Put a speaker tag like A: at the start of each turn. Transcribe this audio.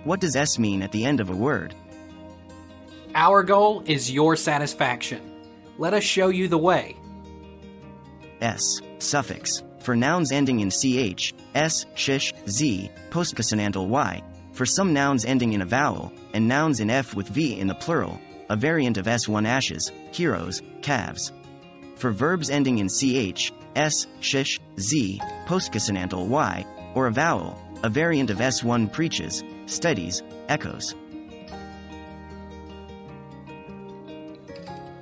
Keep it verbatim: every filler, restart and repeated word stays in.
A: What does S mean at the end of a word?
B: Our goal is your satisfaction. Let us show you the way.
A: S. Suffix. For nouns ending in ch, s, shish, z, postconsonantal y. For some nouns ending in a vowel, and nouns in f with v in the plural, a variant of S one ashes, heroes, calves. For verbs ending in ch, s, shish, z, postconsonantal y, or a vowel, a variant of S one preaches, studies, echoes.